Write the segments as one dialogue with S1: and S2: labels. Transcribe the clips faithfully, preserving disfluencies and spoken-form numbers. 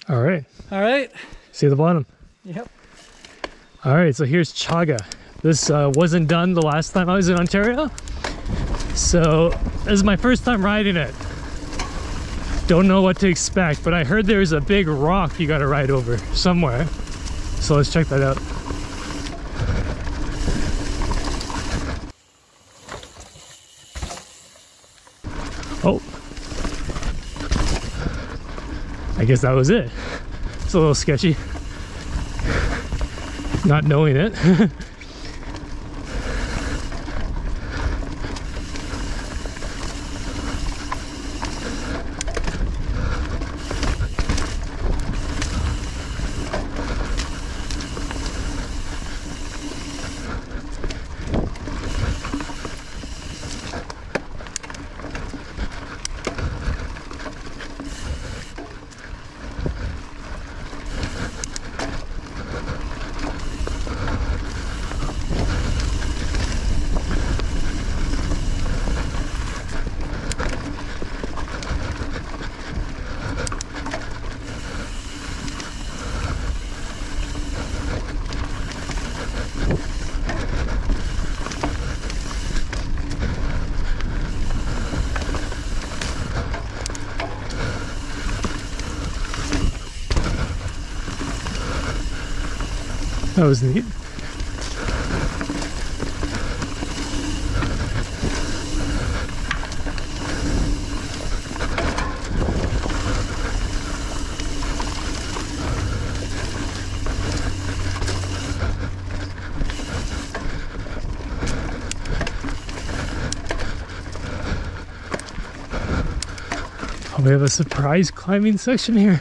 S1: All right.
S2: All right.
S1: See the bottom.
S2: Yep.
S1: All right, so here's Chaga. This uh, wasn't done the last time I was in Ontario. So this is my first time riding it. Don't know what to expect, but I heard there's a big rock you gotta ride over somewhere. So let's check that out. Oh. I guess that was it. It's a little sketchy. Not knowing it. That was neat. Oh, we have a surprise climbing section here.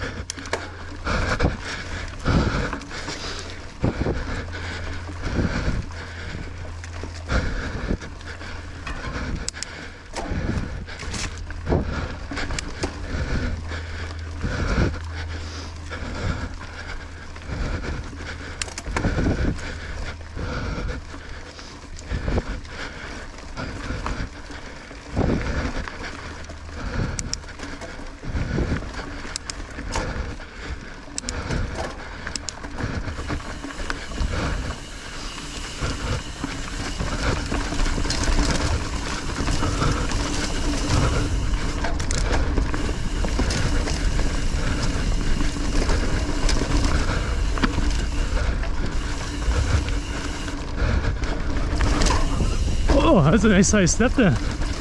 S1: Oh, that's a nice size step there.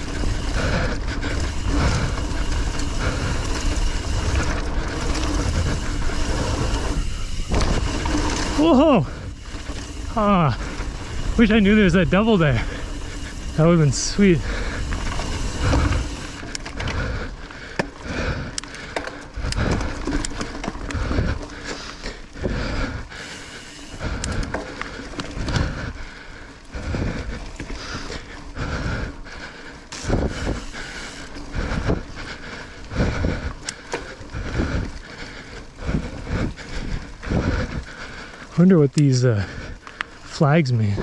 S1: Whoa! Ah, wish I knew there was that double there. That would have been sweet. I wonder what these uh, flags mean.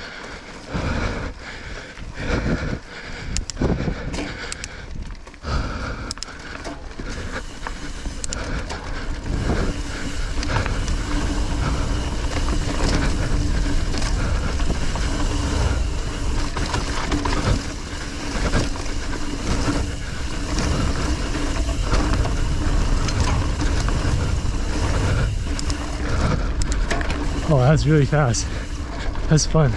S1: Oh, that's really fast. That's fun.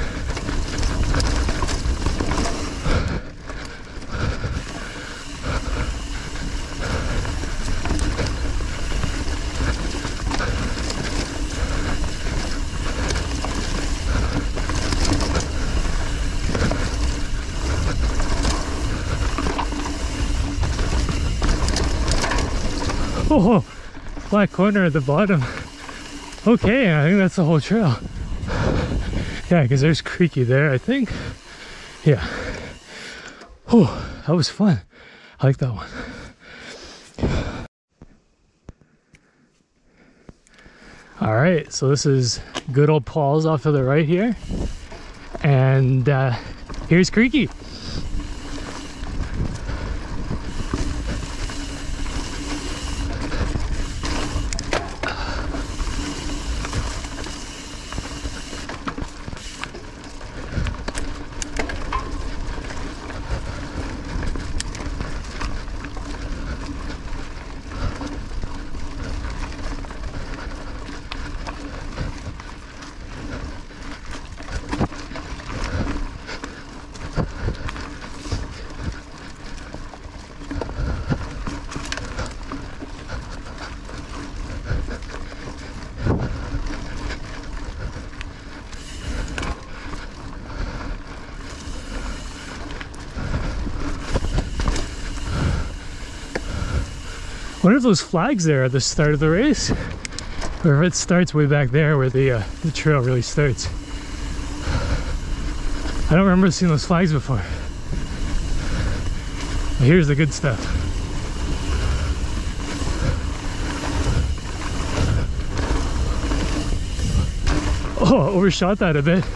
S1: Oh, flat corner at the bottom. Okay, I think that's the whole trail. Yeah, because there's Creekie there, I think. Yeah. Oh, that was fun. I like that one. All right, so this is good old Paul's off to the right here. And uh, here's Creekie. wonder if those flags there at the start of the race, or if it starts way back there where the, uh, the trail really starts. I don't remember seeing those flags before. But here's the good stuff. Oh, I overshot that a bit.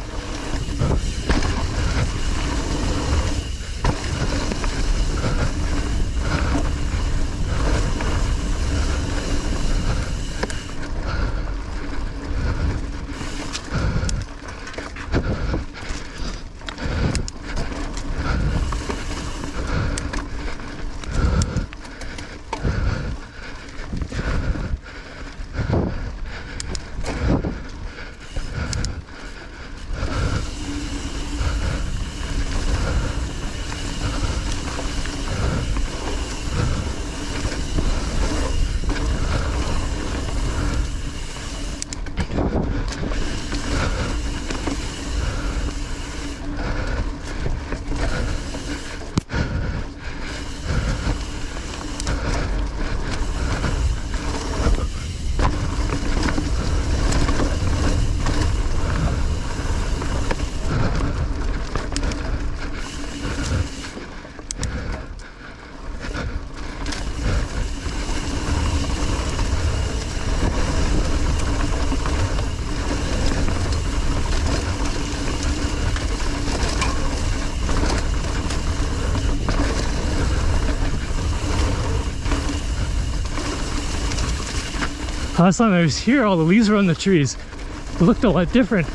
S1: Last time I was here, all the leaves were on the trees. It looked a lot different.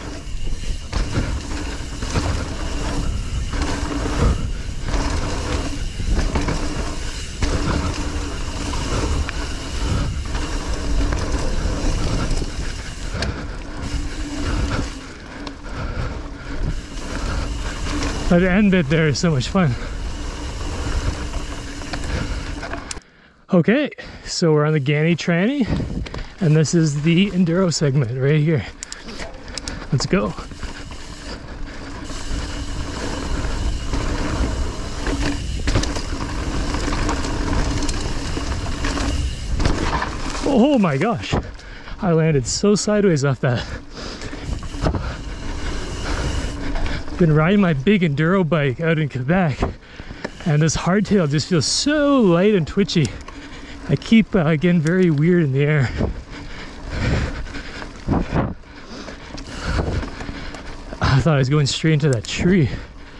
S1: But the end bit there is so much fun. Okay, so we're on the Ganny Tranny, and this is the Enduro segment right here. Let's go. Oh my gosh, I landed so sideways off that. Been riding my big enduro bike out in Quebec, and this hardtail just feels so light and twitchy. I keep uh, getting very weird in the air. I thought I was going straight into that tree.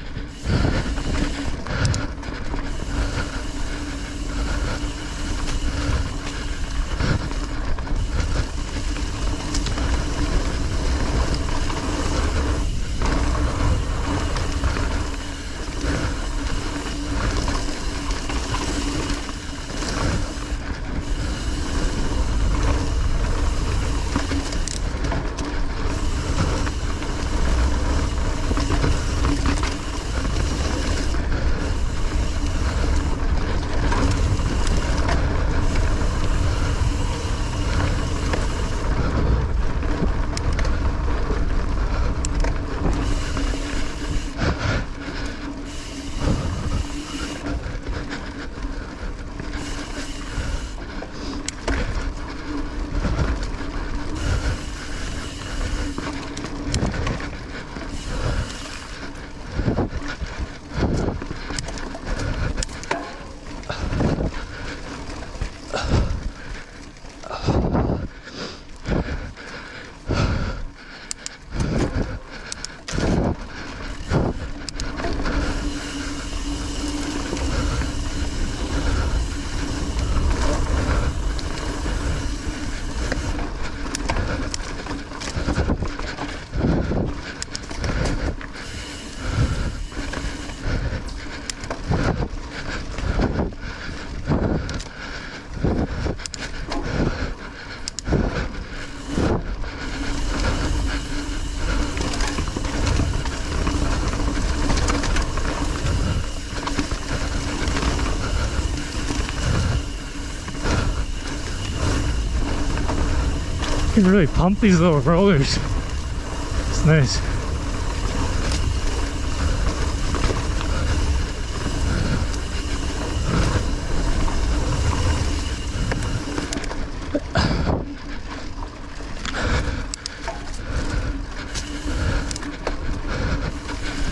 S1: You can really pump these little rollers. It's nice.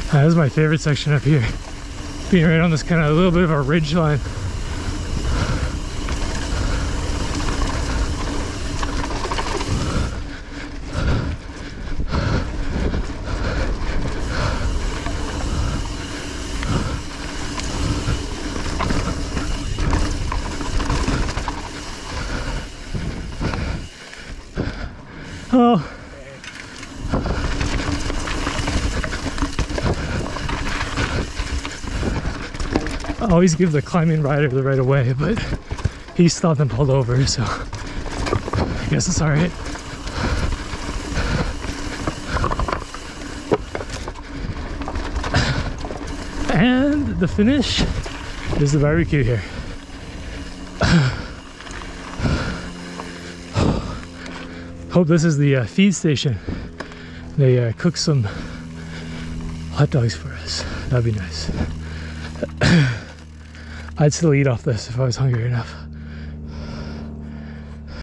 S1: That was my favorite section up here. Being right on this kind of a little bit of a ridge line. Oh. I always give the climbing rider the right of way, but he stopped and pulled over, so I guess it's all right. And the finish is the barbecue here. Hope this is the uh, feed station. They uh, cook some hot dogs for us. That'd be nice. I'd still eat off this if I was hungry enough.